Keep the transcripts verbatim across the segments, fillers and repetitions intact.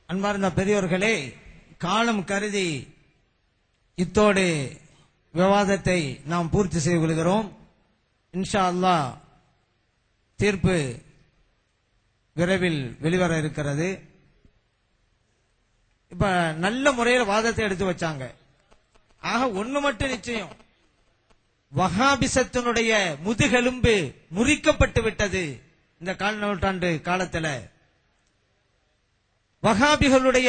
அன்பார்ந்த பெரியோர்களே, காலம் கருதி இத்தோடு விவாதத்தை நாம் பூர்த்தி செய்து கொள்கிறோம். இன்ஷா அல்லாஹ் தீர்ப்பு விரைவில் வெளிவர இருக்கிறது. இப்ப நல்ல முறையில் வாதத்தை எடுத்து வச்சாங்க. ஆக ஒண்ணு மட்டும் நிச்சயம், வஹாபிசத்தினுடைய முதுகெலும்பு முறிக்கப்பட்டு விட்டது. இந்த கால் நூற்றாண்டு காலத்துல வஹாபிகளுடைய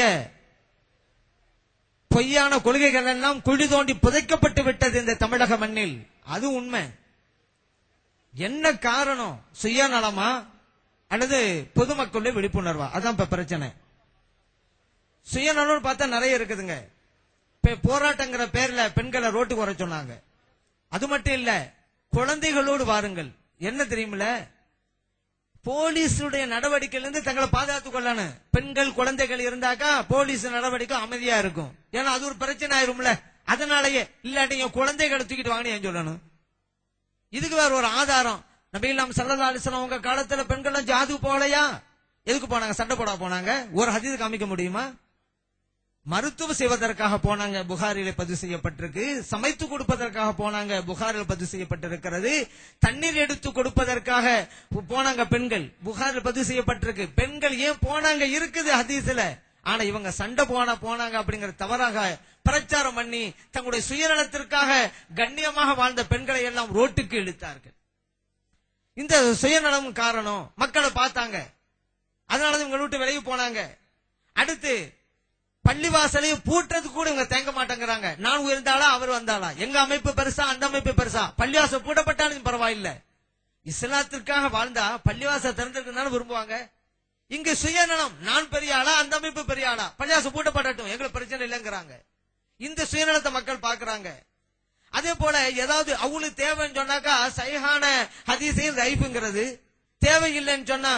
பொய்யான கொள்கைகள் எல்லாம் குழி தோண்டி புதைக்கப்பட்டு விட்டது இந்த தமிழக மண்ணில். அது உண்மை. என்ன காரணம்? சுயநலமா அல்லது பொதுமக்களுடைய விழிப்புணர்வா? அதான் இப்ப பிரச்சனை. சுயநலம் பார்த்தா நிறைய இருக்குதுங்க. போராட்டங்கிற பேர்ல பெண்களை ரோட்டுக்கு வர சொன்னாங்க. அது மட்டும் இல்ல, குழந்தைகளோடு வாருங்கள். என்ன தெரியுமில்ல, போலீஸுடைய நடவடிக்கையிலிருந்து தங்களை பாதுகாத்துக் கொள்ளணும். பெண்கள் குழந்தைகள் இருந்தாக்கா போலீஸ் நடவடிக்கை அமைதியா இருக்கும். ஏன்னா அது ஒரு பிரச்சனை ஆயிரும்ல. அதனாலயே இல்லாட்டி குழந்தைகளை தூக்கிட்டு வாங்க சொல்லணும். இதுக்கு வேற ஒரு ஆதாரம். நபிகள் ஸல்லல்லாஹு அலைஹி வஸல்லம் உங்க காலத்துல பெண்கள் ஜாது போகலையா? எதுக்கு போனாங்க? சண்டை போட போனாங்க. ஒரு ஹதீஸ் காமிக்க முடியுமா? மருத்துவம் செய்வதற்காக போனாங்க, புகாரில பதிவு செய்யப்பட்டிருக்கு. சமைத்து கொடுப்பதற்காக போனாங்க, புகாரில் பதிவு செய்யப்பட்டிருக்கிறது. தண்ணீர் எடுத்து கொடுப்பதற்காக போனாங்க பெண்கள், புகாரில் பதிவு செய்யப்பட்டிருக்கு. பெண்கள் ஏன் போனாங்க இருக்குது ஹதீஸ்ல. ஆனா இவங்க சண்டை போன போனாங்க அப்படிங்கிற தவறாக பிரச்சாரம் பண்ணி தங்களுடைய சுயநலத்திற்காக கண்ணியமாக வாழ்ந்த பெண்களை எல்லாம் ரோட்டுக்கு இழுத்தார்கள். இந்த சுயநலம் காரணம். மக்களை பார்த்தாங்க, அதனாலதான் இவங்க விட்டு விலகி போனாங்க. அடுத்து பள்ளிவாசலையும் பூட்டுறது கூட இவங்க தேங்க மாட்டேங்கிறாங்க. நான் உயர்ந்தாளா அவர் வந்தாளா, எங்க அமைப்பு பெருசா அந்த அமைப்பு பெருசா, பள்ளிவாசல் பூட்டப்பட்டாலும் பரவாயில்லை. இஸ்லாத்திற்காக வாழ்ந்தா பள்ளிவாசல் திறந்திருக்குன்னு விரும்புவாங்க. இங்க சுயநலம், நான் பெரிய ஆளா அந்த அமைப்பு பெரிய ஆளா, பள்ளிவாசல் பூட்டப்படட்டும் எங்களுக்கு பிரச்சனை இல்லைங்கிறாங்க. இந்த சுயநலத்தை மக்கள் பாக்குறாங்க. அதே போல ஏதாவது அவங்களுக்கு தேவைன்னு சொன்னாக்கா சஹீஹான ஹதீஸையும் லைஃப்ங்கிறது, தேவையில்லைன்னு சொன்னா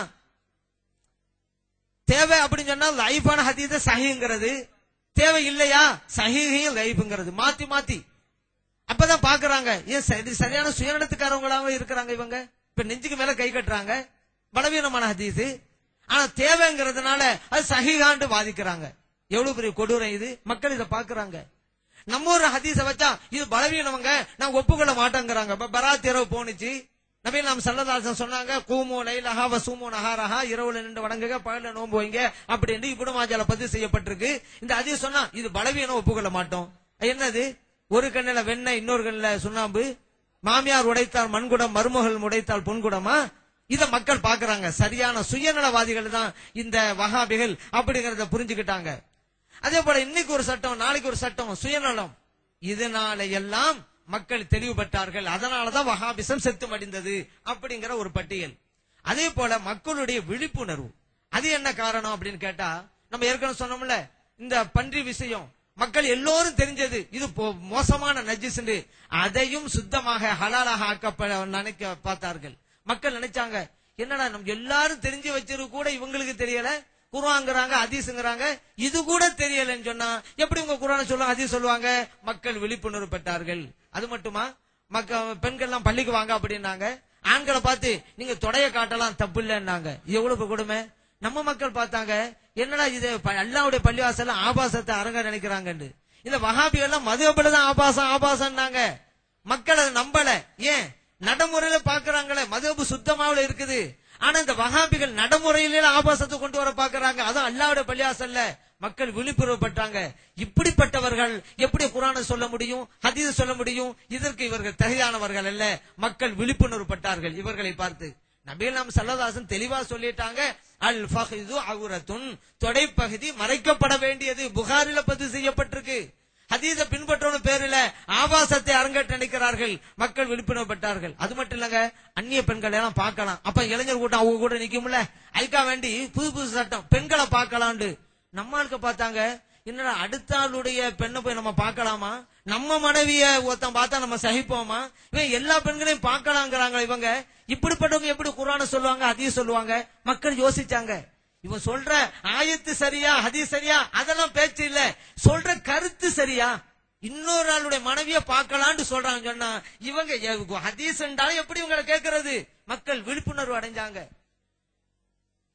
தேவை அப்படின்னு சொன்னா லைஃபான ஹதீஸ சஹீஹ்ங்கிறது, தேவை இல்லையா சஹீஹையும் லைஃப்ங்கிறது, மாத்தி மாத்தி அப்பதான் பாக்குறாங்க. ஏன் சரியான சுயநலத்துக்காரவங்களாக இருக்கிறாங்க இவங்க. இப்ப நெஞ்சுக்கு மேல கை கட்டுறாங்க, பலவீனமான ஹதீஸ். ஆனா தேவைங்கிறதுனால அது சஹீஹான்னு வாதிக்கிறாங்க. எவ்வளவு பெரிய கொடூரம் இது. மக்கள் இதை பாக்குறாங்க. நம்ம ஒரு ஹதீஸ வச்சா இது பலவீனவங்க நான் ஒப்புக்கொள்ள மாட்டேங்கிறாங்க. பராத் இரவு போனுச்சு, நபிகள் நாயகம் ஸல்லல்லாஹு அலைஹி வஸல்லம் சொன்னாங்க, கூமு லைலஹா வஸூமு நஹாரஹா, இரவுல நின்று வணங்குங்க பகல்ல நோன்பு வைங்க அப்படின்னு இப்னு மாஜால பதிவு செய்யப்பட்டிருக்கு. இந்த ஹதீஸ் சொன்னா இது பலவீனம், ஒப்புக்கொள்ள மாட்டோம். என்னது? ஒரு கண்ணில வெண்ணெய் இன்னொரு கண்ணில சுண்ணாம்பு, மாமியார் உடைத்தால் மண்குடம் மருமகள் உடைத்தால் பொன்குடமா? இத மக்கள் பாக்குறாங்க. சரியான சுயநலவாதிகள் தான் இந்த வஹாபிகள் அப்படிங்கறத புரிஞ்சுக்கிட்டாங்க. அதே போல இன்னைக்கு ஒரு சட்டம், நாளைக்கு ஒரு சட்டம், சுயநலம். இதனால எல்லாம் மக்கள் தெளிவு பெற்றார்கள். அதனாலதான் வஹாபிசம் செத்து மடிந்தது அப்படிங்கிற ஒரு பட்டியல். அதே போல மக்களுடைய விழிப்புணர்வு, அது என்ன காரணம் அப்படின்னு கேட்டா, நம்ம ஏற்கனவே சொன்னோம்ல, இந்த பன்றி விஷயம் மக்கள் எல்லோரும் தெரிஞ்சது, இது மோசமான நஜிஸ், அதையும் சுத்தமாக ஹலாலாக ஆக்கப்பட நினைக்க பார்த்தார்கள். மக்கள் நினைச்சாங்க, என்னடா நம்ம எல்லாரும் தெரிஞ்சு வச்சிரு கூட இவங்களுக்கு தெரியல, குர்ஆன்ங்கறாங்க ஹதீஸ்ங்கறாங்க, இது கூட தெரியலன்னு சொன்னா எப்படி உங்க குர்ஆனை சொல்லுவாங்க ஹதீஸ் சொல்லுவாங்க? மக்கள் விழிப்புணர்வு பெற்றார்கள். அது மட்டுமா, மக்கள் பெண்கள் எல்லாம் பள்ளிக்கு வாங்க அப்படின்னாங்க. ஆண்களை பார்த்து நீங்க தொடைய காட்டலாம் தப்பு இல்லைன்னாங்க. எவ்வளவு கொடுமை. நம்ம மக்கள் பார்த்தாங்க, என்னடா இது அல்லாஹ்வுடைய பள்ளிவாசல்ல ஆபாசத்தை அரங்க நினைக்கிறாங்க. இந்த வஹாபிகள் எல்லாம் மதுஹப்ல தான் ஆபாசம் ஆபாசம்னாங்க. மக்கள் அதை நம்பல. ஏன்? நடைமுறையில பாக்குறாங்களே, மதுஹப் சுத்தமாவுல இருக்குது. ஆனா இந்த வஹாபிகள் நடைமுறையில ஆபாசத்தை கொண்டு வர பாக்குறாங்க. அதுவும் அல்லாஹ்வுடைய பள்ளிவாசல்ல. மக்கள் விழிப்புணர்வு பட்டாங்க. இப்படிப்பட்டவர்கள் எப்படி குர்ஆனை சொல்ல முடியும், ஹதீஸ் சொல்ல முடியும்? இதற்கு இவர்கள் தகுதியானவர்கள் அல்ல. மக்கள் விழிப்புணர்வு பட்டார்கள் இவர்களை பார்த்து. நபிகள் நாயகம் ஸல்லல்லாஹு அலைஹி வஸல்லம் தெளிவா சொல்லிட்டாங்க, அல் ஃபஹிது அவுரத்துன், தொடைப்பகுதி மறைக்கப்பட வேண்டியது. புகாரில பதிவு செய்யப்பட்டிருக்கு. ஹதீஸ பின்பற்றணும் பேரில ஆபாசத்தை அரங்கேற்ற நினைக்கிறார்கள். மக்கள் விழிப்புணர்வு பெற்றார்கள். அது மட்டும் இல்லங்க, அந்நிய பெண்கள் எல்லாம் பார்க்கலாம். அப்ப இளைஞர் கூட்டம் அவங்க கூட நிக்கும்ல, அதுக்கா வேண்டி புது புது சட்டம் பெண்களை பார்க்கலாண்டு. நம்ம ஆளுக்கு பார்த்தாங்க, என்னடா அடுத்த ஆளுடைய பெண்ணை போய் நம்ம பார்க்கலாமா? நம்ம மனைவிய ஒருத்தன் பார்த்தா நம்ம சகிப்போமா? இவன் எல்லா பெண்களையும் பார்க்கலாங்கிறாங்க. இவங்க இப்படிப்பட்டவங்க எப்படி குர்ஆனை சொல்லுவாங்க, ஹதீஸ் சொல்லுவாங்க? மக்கள் யோசிச்சாங்க, இவன் சொல்ற ஆயத்து சரியா ஹதீஸ் சரியா அதெல்லாம் பேச்சு இல்ல, சொல்ற கருத்து சரியா? இன்னொரு ஆளுடைய மனைவிய பார்க்கலான்னு சொல்றாங்க சொன்னா இவங்க ஹதீஸ் எப்படி இவங்களை கேட்கறது? மக்கள் விழிப்புணர்வு அடைஞ்சாங்க.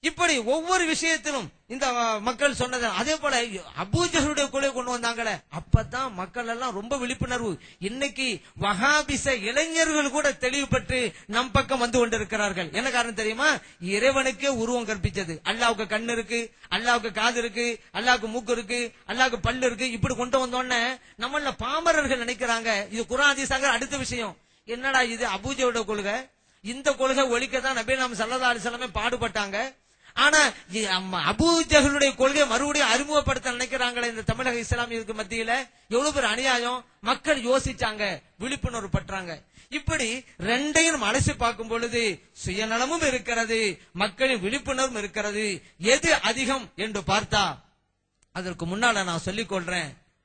இப்படி ஒவ்வொரு விஷயத்திலும் இந்த மக்கள் சொன்னது. அதே போல அபூஜஹலுடைய கொலை கொண்டு வந்தாங்களே, அப்பதான் மக்கள் எல்லாம் ரொம்ப விழிப்புணர்வு. இன்னைக்கு வஹாபிச இளைஞர்கள் கூட தெளிவு பெற்று நம் பக்கம் வந்து கொண்டிருக்கிறார்கள். என்ன காரணம் தெரியுமா? இறைவனுக்கே உருவம் கற்பிச்சது. அல்லாவுக்கு கண்ணு இருக்கு, அல்லாவுக்கு காது இருக்கு, அல்லாவுக்கு மூக்கு இருக்கு, அல்லாவுக்கு பல்லு இருக்கு. இப்படி கொண்டு வந்தோடனே நம்மள பாமரர்கள் நினைக்கிறாங்க இது குர்ஆன் ஹதீஸாங்க. அடுத்த விஷயம் என்னடா இது அபூஜஹலுடைய கொள்கை, இந்த கொள்கை ஒழிக்கதான் நபி நாம ஸல்லல்லாஹு அலைஹி வஸல்லம் பாடுபட்டாங்க. ஆனா அபூஜஹலுடைய கொள்கை மறுபடியும் அறிமுகப்படுத்த நினைக்கிறாங்களே இந்த தமிழக இஸ்லாமியருக்கு மத்தியில, எவ்வளவு பேர் அநியாயம். மக்கள் யோசிச்சாங்க, விழிப்புணர்வு பற்றாங்க. இப்படி ரெண்டையும் நம்ம அலசி பார்க்கும் பொழுது சுயநலமும் இருக்கிறது, மக்களின் விழிப்புணர்வும் இருக்கிறது. எது அதிகம் என்று பார்த்தா, அதற்கு முன்னால நான் சொல்லிக் கொள்றேன்,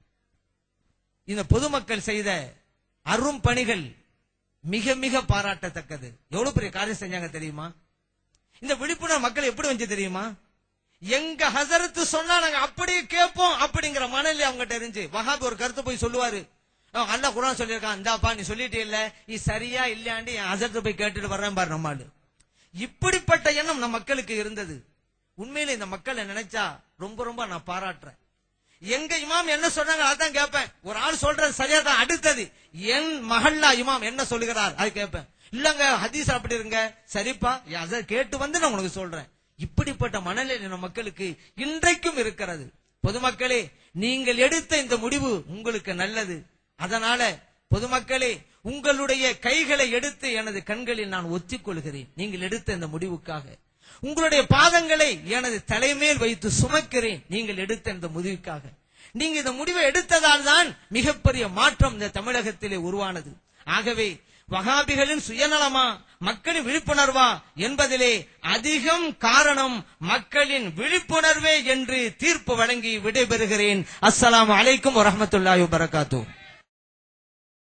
இந்த பொதுமக்கள் செய்த அரும் பணிகள் மிக மிக பாராட்டத்தக்கது. எவ்வளவு பெரிய காரியம் செஞ்சாங்க தெரியுமா? இந்த விழிப்புணர்வு மக்கள் எப்படி வந்து தெரியுமா? எங்க ஹசரத்து சொன்னா நாங்க அப்படியே கேட்போம் அப்படிங்கிற மனநிலை அவங்ககிட்ட இருந்துச்சு. வஹாபி ஒரு கருத்து போய் சொல்லுவாரு, அல்லாஹ் குர்ஆன் சொல்லியிருக்கான், இந்தாப்பா நீ சொல்லிட்டே இல்ல, இது சரியா இல்லையாண்டி என் ஹசரத்து போய் கேட்டுட்டு வர்றேன் பாரு நம்மாடு. இப்படிப்பட்ட எண்ணம் நம் மக்களுக்கு இருந்தது. உண்மையில இந்த மக்களை நினைச்சா ரொம்ப ரொம்ப நான் பாராட்டுறேன். எங்க இமாம் என்ன சொன்னாங்க அதான் கேட்பேன். ஒரு ஆள் சொல்றது சரியா தான், அடுத்தது என் மஹல்லா இமாம் என்ன சொல்லுகிறார் அது கேட்பேன். இல்லங்க ஹதீஸ் அப்படி இருங்க, சரிப்பா அதை கேட்டு வந்து நான் உனக்கு சொல்றேன். இப்படிப்பட்ட மனநிலை நம்ம மக்களுக்கு இன்றைக்கும் இருக்கிறது. பொதுமக்களே, நீங்கள் எடுத்த இந்த முடிவு உங்களுக்கு நல்லது. அதனால பொதுமக்களே, உங்களுடைய கைகளை எடுத்து எனது கண்களில் நான் ஒத்திக்கொள்கிறேன். நீங்கள் எடுத்த இந்த முடிவுக்காக உங்களுடைய பாதங்களை எனது தலைமேல் வைத்து சுமக்கிறேன். நீங்கள் எடுத்த இந்த முடிவுக்காக. நீங்க இந்த முடிவை எடுத்ததால் தான் மிகப்பெரிய மாற்றம் இந்த தமிழகத்திலே உருவானது. ஆகவே வஹாபிகளின் சுயநலமா மக்களின் விழிப்புணர்வா என்பதிலே அதிகம் காரணம் மக்களின் விழிப்புணர்வே என்று தீர்ப்பு வழங்கி விடைபெறுகிறேன். அஸ்ஸலாமு அலைக்கும் வரஹ்மத்துல்லாஹி வபரகாத்துஹு.